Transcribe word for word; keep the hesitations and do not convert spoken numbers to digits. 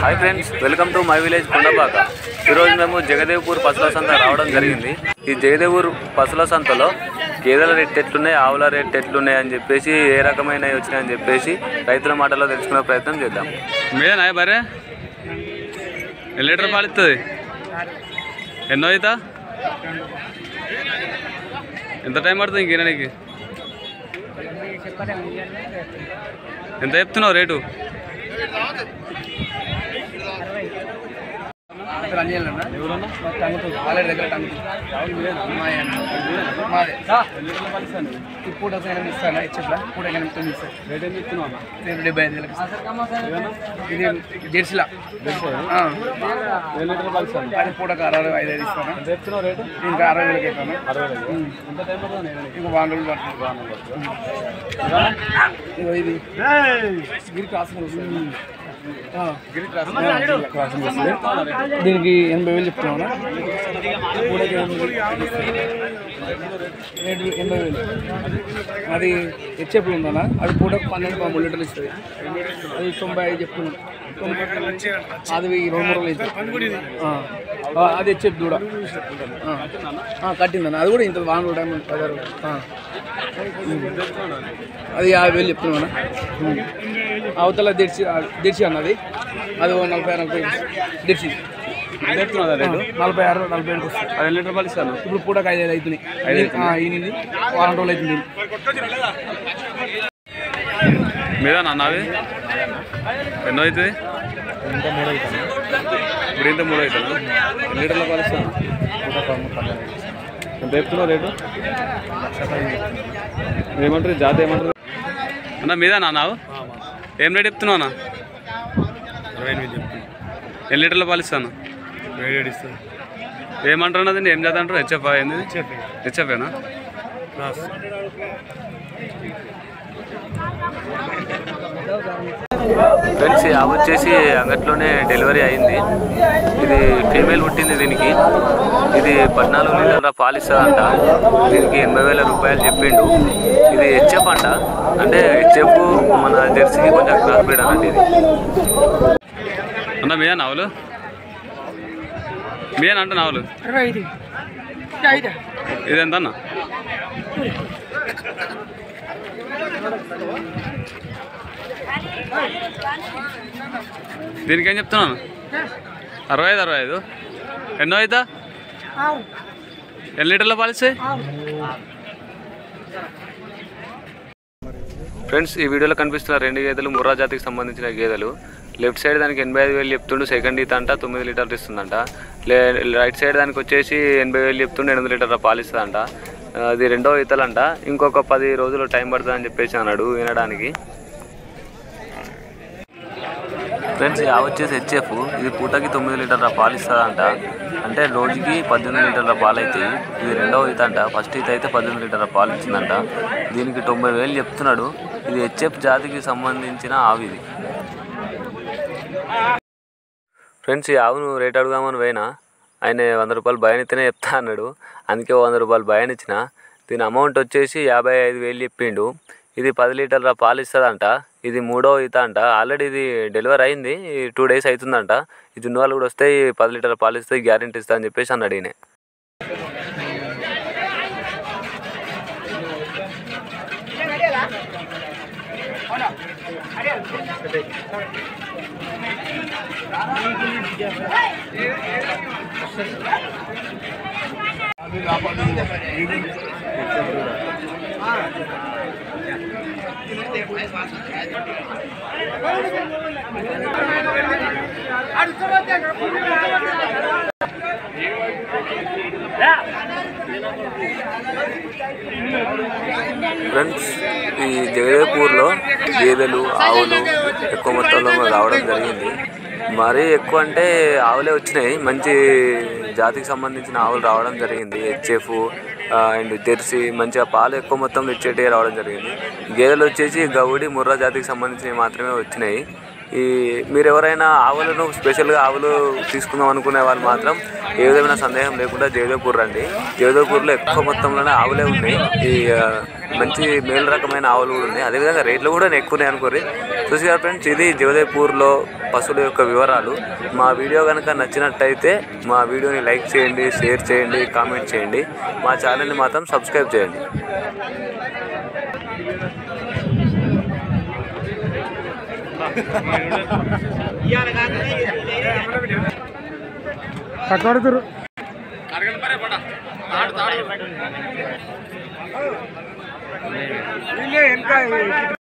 High friends, welcome to my village Kondapaka. ఈరోజు మేము జగదేవ్పూర్ పశువుల సంత రావడం జరిగింది। ఈ జగదేవ్పూర్ పశువుల సంతలో గేదెల రేట్ ఎట్లున్నాయి, ఆవుల రేట్ ఎట్లున్నాయి అని చెప్పేసి, ఏ రకమైనవి వచ్చినాయని చెప్పేసి రైతుల మాటల్లో తెలుసుకునే ప్రయత్నం చేద్దాం। మీరేనా బరే ఎన్ని లీటర్ పాలు ఇస్తుంది? ఎన్నో అవుతా? ఎంత టైం పడుతుంది ఇంకేనానికి? ఎంత చెప్తున్నావు రేటు? ఇప్పుడు ఇస్తాను ఇచ్చట్లా ఇప్పుడు డెబ్బై ఐదు ఇది జెర్సీలా అది పూటకు అరవై ఐదు ఐదు ఇస్తాను, ఇంకా అరవై వేలకి ఇస్తాను, ఇంకా వాన్ రోజులు పడుతుంది। ఇది గిరి క్రాస్ దీనికి ఎనభై వేలు చెప్తున్నావునా? ఎనభై వేలు అది హెచ్ఎఫ్లు ఉందా? అది పూటకు పన్నెండు మూడు లీటర్లు ఇస్తుంది, అది తొంభై ఐదు చెప్తున్నాం, అది రెండు మూడు రోజులు అవుతుంది। అది హెచ్ఎఫ్ దూడ కట్టిందన్న, అది కూడా ఇంత వాన్ టైం పదహారు, అది యాభై వేలు చెప్తున్నాను। అవతల దిర్చి దిర్చి అన్నది అది నలభై నలభై దిర్చి నలభై ఆరు నలభై ఏడుకి వస్తుంది। ఐదు లీటర్ పాలు ఇస్తాను ఇప్పుడు పూటకు ఐదు ఐదు అవుతున్నాయి, ఈయనది వారం రోజులు అవుతుంది। మీద నావి ఎన్నో అవుతుంది? ఇంకా మూడు అవుతుంది, ఇప్పుడు ఇంత మూడు అవుతుంది। ఎన్ని లీటర్ల పాలు ఇస్తాను? ఎంత చెప్తున్నావు రేటు? ఏమంటారు జాతి ఏమంటారు అన్న? మీద నావు ఏం రేట్ చెప్తున్నావు అన్న? అరవై ఎనిమిది చెప్తున్నాను। ఎన్ని లీటర్ల పాలు ఇస్తాను? ఏడు ఇస్తాను। ఏమంటారు అన్నది? ఏం జాతి అంటారు? హెచ్ఎఫ్ ఏంది? హెచ్ఎఫేనా? ఫ్రెండ్స్, అవి వచ్చేసి అంగట్లోనే డెలివరీ అయింది। ఇది ఫీమేల్ పుట్టింది దీనికి। ఇది పద్నాలుగు లీటర్ల పాలు ఇస్తుందంట। దీనికి ఎనభై వేల రూపాయలు చెప్పిండు। ఇది హెచ్ఎఫ్ అంట, అంటే హెచ్ఎఫ్ మన జెర్సీకి కొంచెం క్రాస్ బ్రీడ్ అన్నట్టు ఇది అన్న। మీయా నావులు మీయా అంట నావులు ఇది ఎంత అన్న? దీనికి ఏం చెప్తున్నాను? అరవై ఐదు అరవై ఐదు ఎన్నో అవుతా? ఎన్ని లీటర్ల పాలిస్తాయి? ఫ్రెండ్స్, ఈ వీడియోలో కనిపిస్తున్న రెండు గేదెలు ముర్రా జాతికి సంబంధించిన గేదెలు। లెఫ్ట్ సైడ్ దానికి ఎనభై ఐదు వేలు చెప్తుండు, సెకండ్ ఈత అంట, తొమ్మిది లీటర్లు ఇస్తుందంట। లే రైట్ సైడ్ దానికి వచ్చేసి ఎనభై వేలు చెప్తుండే, ఎనిమిది లీటర్ల పాలు ఇస్తుందంట। అది రెండో ఈతలంట, ఇంకొక పది రోజులు టైం పడుతుందని చెప్పేసి అన్నాడు వినడానికి। ఫ్రెండ్స్, ఆ వచ్చేసి హెచ్ఎఫ్, ఇది పూటకి తొమ్మిది లీటర్ల పాలు ఇస్తుందంట, అంటే రోజుకి పద్దెనిమిది లీటర్ల పాలు అవుతాయి। ఇది రెండవ ఈత అంట, ఫస్ట్ ఈత అయితే పద్దెనిమిది లీటర్ల పాలు ఇచ్చిందంట। దీనికి తొంభై వేలు చెప్తున్నాడు। ఇది హెచ్ఎఫ్ జాతికి సంబంధించిన ఆవు ఇది। ఫ్రెండ్స్, ఈ ఆవును రేట్ అడుగుదామని పోయినా ఆయన వంద రూపాయలు భయానిస్తేనే చెప్తా అన్నాడు, అందుకే వంద రూపాయలు భయానిచ్చిన। దీని అమౌంట్ వచ్చేసి యాభై ఐదు వేలు చెప్పిండు। ఇది పది లీటర్ల పాలు ఇస్తుందంట, ఇది మూడో ఈత అంట, ఆల్రెడీ ఇది డెలివరీ అయింది, టూ డేస్ అవుతుందంట। ఇది ఉన్న వాళ్ళు కూడా వస్తాయి, పది లీటర్ల పాలు ఇస్తాయి, గ్యారెంటీ ఇస్తా అని చెప్పేసి అన్నాడు ఈయన। ఫ్రెండ్స్, ఈ జగదేవ్పూర్లో గేదెలు ఆవులు ఎక్కువ మొత్తంలో రావడం జరిగింది। మరీ ఎక్కువ అంటే ఆవులే వచ్చినాయి, మంచి జాతికి సంబంధించిన ఆవులు రావడం జరిగింది। హెచ్ఎఫ్ అండ్ జెర్సీ మంచిగా పాలు ఎక్కువ మొత్తంలో ఇచ్చేటివి రావడం జరిగింది। గేదెలు వచ్చేసి గౌడి ముర్రా జాతికి సంబంధించినవి మాత్రమే వచ్చినాయి। ఈ మీరు ఎవరైనా ఆవులను స్పెషల్గా ఆవులు తీసుకుందాం అనుకునే వాళ్ళు మాత్రం ఏ విధమైన సందేహం లేకుండా జయదేవ్పూర్ రండి. జయదేవ్పూర్లో ఎక్కువ మొత్తంలోనే ఆవులే ఉన్నాయి. ఈ మంచి మేలు రకమైన ఆవులు కూడా ఉన్నాయి. అదేవిధంగా రేట్లు కూడా ఎక్కువనే అనుకోరి. చూసి ఫ్రెండ్స్, ఇది జయదేవ్పూర్లో పశువుల యొక్క వివరాలు. మా వీడియో కనుక నచ్చినట్టయితే మా వీడియోని లైక్ చేయండి, షేర్ చేయండి, కామెంట్ చేయండి. మా ఛానల్ని మాత్రం సబ్స్క్రైబ్ చేయండి. కట్టుబడుతురు ఇంకా